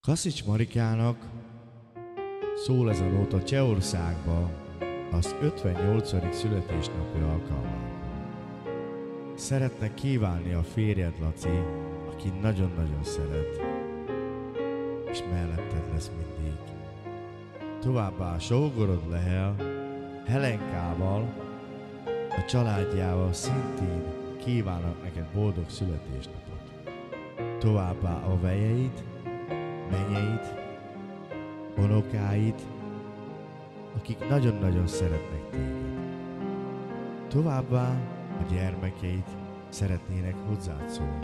Kaszics Marikának szól ez a nóta Csehországba az 58. születésnapja alkalmából. Szeretne kívánni a férjed, Laci, aki nagyon-nagyon szeret, és melletted lesz mindig. Továbbá a sógorod Lehel, Helenkával, a családjával szintén kívánnak neked boldog születésnapot. Továbbá a vejeid, menyeid, unokáid, akik nagyon-nagyon szeretnek téged. Továbbá a gyermekeid szeretnének hozzád szólni.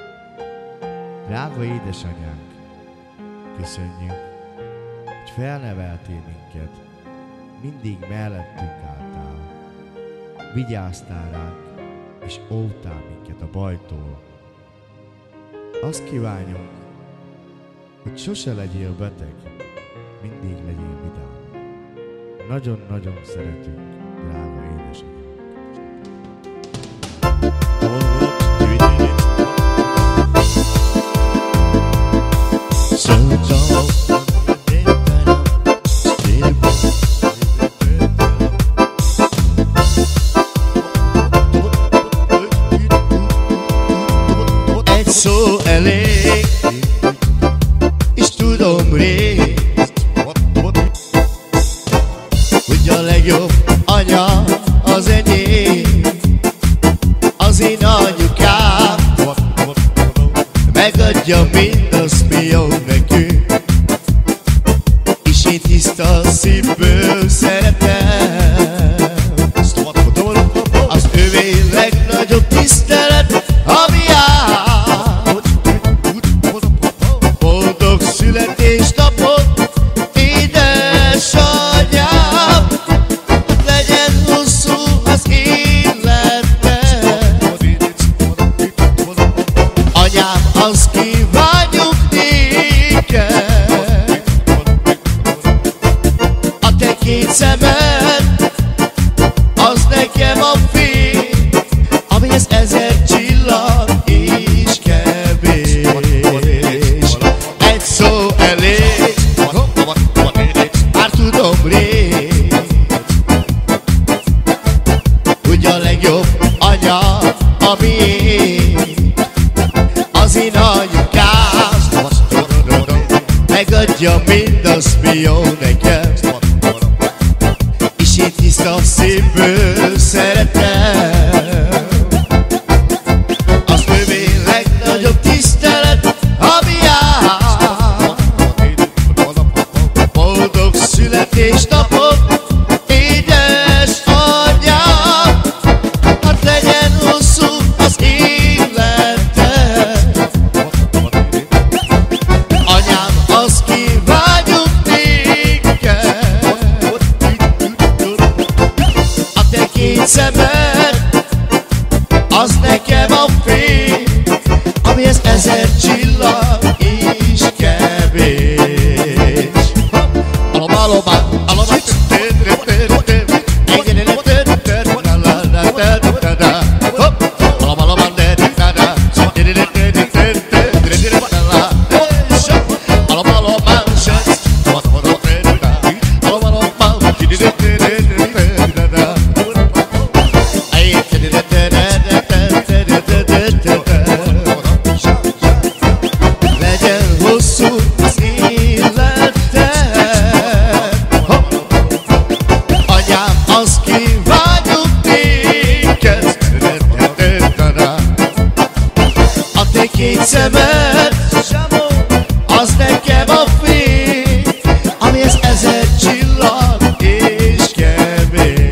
Drága édesanyánk, köszönjük, hogy felneveltél minket, mindig mellettünk álltál, vigyáztál ránk, és óvtál minket a bajtól. Azt kívánjuk, hogy sose legyél beteg, mindig legyél vidám. Nagyon-nagyon szeretünk, drága édesanyánk. Egy szó elég, és tudom rég, hogy a legjobb anya az enyém, az én anyukám, megadja mindazt, mi jó nekünk, és én tiszta szívből szeretem. Az övé legnagyobb tisztelet, ami áll. Boldog születésnapot, édesanyám, legyen hosszú az életed. Anyám, azt kívánjuk néked, a te két szemed, az nekem a fény, amihez 1000 csillag is kevés. Egy szó elég, már tudom rég, hogy a legjobb anya, ami én, az én anyukám, megadja mindazt, mi jó nekem, és én tiszta szívből szeretem. Az övé legnagyobb tisztelet, ami áll. Boldog születésnapot, édesanyám, hát legyen hosszú az életed. Anyám, azt kívánjuk néked, a te két szemed, az nekem a fény, amihez 1000 csillag is kevés. Legyen hosszú az életed. Anyám, azt kívánjuk néked, a te két szemed, az nekem a fény, amihez 1000 csillag és kevés.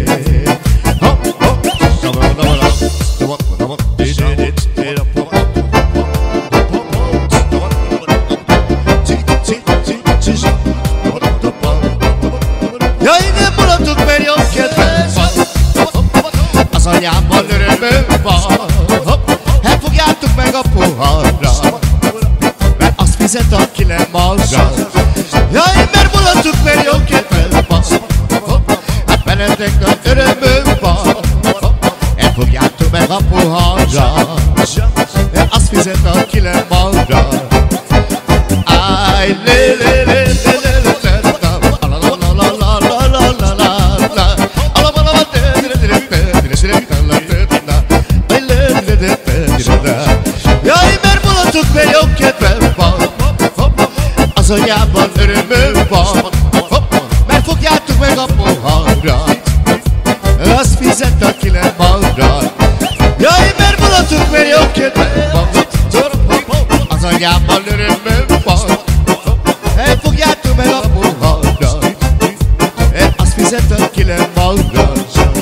Ja, innen mulattuk, mert jó kedvem van, az anyámmal örömöm van. Elfogjátok meg a poharra, mert azt fizet, aki nem maga. Jaj, mert mulattuk, mert jó kedvem van, hát bennetek nagy örömöm van. Elfogjátok meg a poharra, mert azt fizet, aki nem maga. Jaj, mert mulatunk, mert jobb kedvem van, az anyában örömöm van, mert fogjátok meg a poharat, azt fizet, aki nem marad. Jaj, mert mulatunk, mert jobb kedvem van, az anyában örömöm van, mert fogjátok meg a poharat, azt fizet, aki nem marad.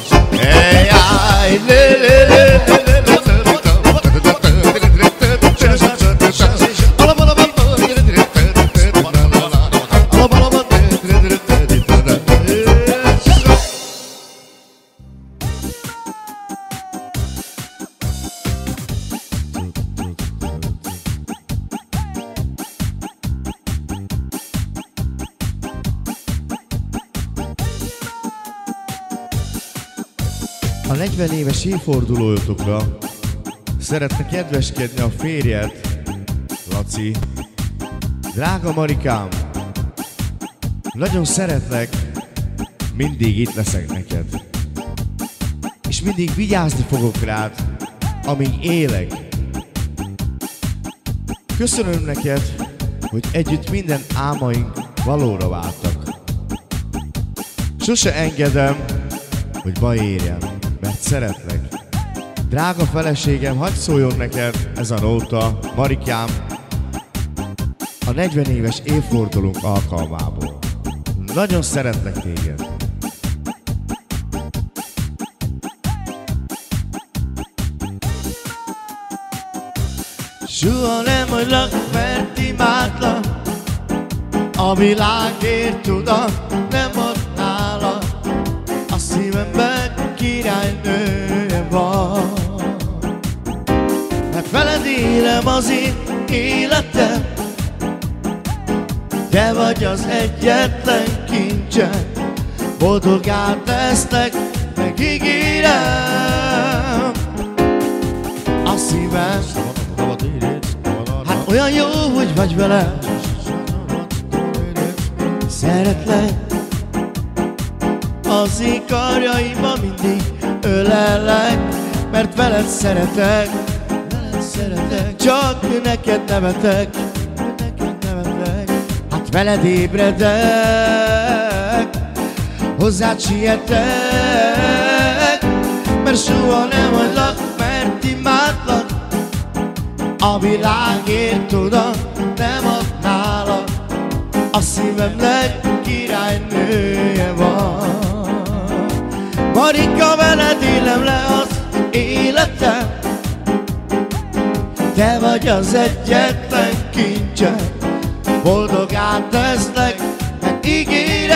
A 40 éves évfordulójotokra szeretne kedveskedni a férjed, Laci. Drága Marikám, nagyon szeretlek, mindig itt leszek neked. És mindig vigyázni fogok rád, amíg élek. Köszönöm neked, hogy együtt minden álmaink valóra váltak. Sose engedem, hogy baj érjen, mert szeretlek. Drága feleségem, hadd szóljon neked ez a nóta, Marikám, a 40 éves évfordulónk alkalmából. Nagyon szeretlek téged. Soha nem hagylak, mert imádlak, a világért tudat nem ad nálad, a szívemben királynője van. Mert veled élem az én életem, te vagy az egyetlen kincsem, boldogá tesznek, megígérem. A szívem, hát olyan jó, hogy vagy velem, szeretlek. Az én karjaimban mindig ölellek, mert veled szeretek, csak neked nevetek, hát veled ébredek, hozzád sietek, mert soha nem hagylak, mert imádlak, a világért tudom, nem ad nálad, a szívemnek királynője van. Marika, veled élem le az életem, te vagy az egyetlen kincsem, boldogá teszlek, megígérem.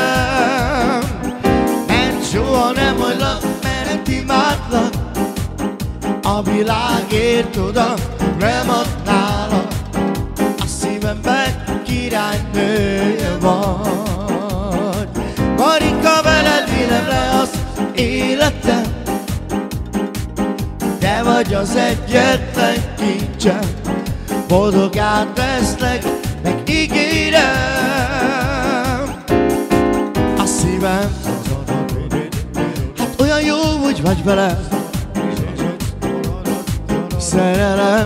Mert soha nem hagylak, mert imádlak, a világért tudom, nem ad nálad, a szívemben királynője vagy. Marika, veled élem le az életem, te vagy az egyetlen kincsem, boldogá teszlek, megígérem. A szívem, hát olyan jó, hogy vagy velem, szerelem,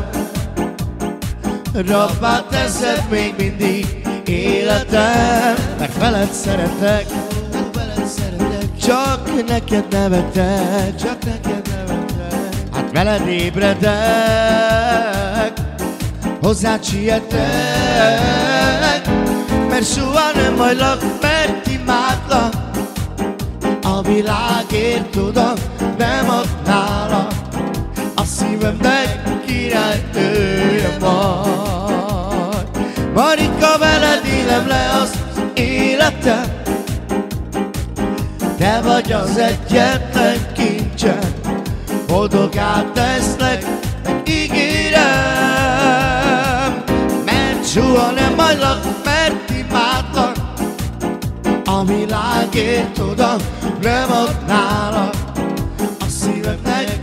rabbá teszed még mindig életem, mert veled szeretek, csak neked nevetek, hát veled ébredek, hozzád sietek, mert soha nem hagylak, mert imádlak, a világért tudom, nem ad nálad, a szívemnek királynője vagy. Marika, veled élem le az életem, te vagy az egyetlen kincsem, boldogá teszlek, megígérem. Mert soha nem hagylak, mert imádlak, a világért tudom, nem ad nálad, a szívemnek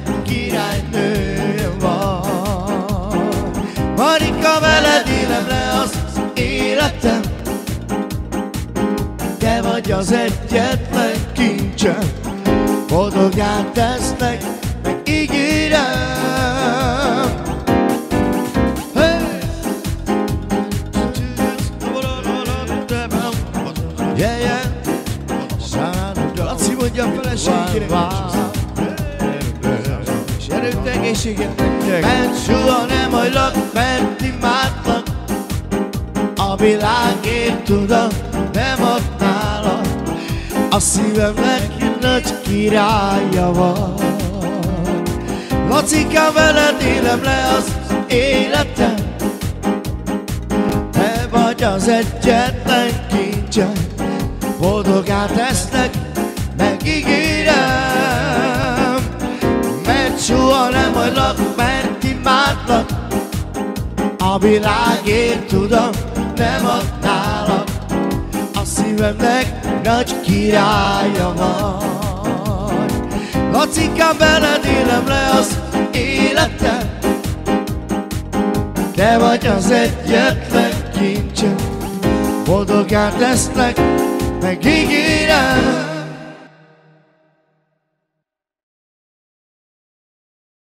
királynője van. Marika, veled élem le az életem, életem, te vagy az egyetlen kincsem, boldogán tesznek, meg ígérem. Hey! Yeah, yeah. Laci mondja a feleségének, és erőt, egészséget nektek. Mert soha nem hagylak, mert imádlak, a világért tudom, nem adnálak. A szívemnek nagy királya van. Lacikám, veled élem le az életem, te vagy az egyetlen kincsem, boldogán tesznek, megígérem. Mert soha nem hagylak, mert imádlak, a világért tudom, nem adnálak. A szívemnek nagy királya van. Lacikám, veled élem le az életem, te vagy az egyetlen kincsem, boldogán tesznek, megígérem.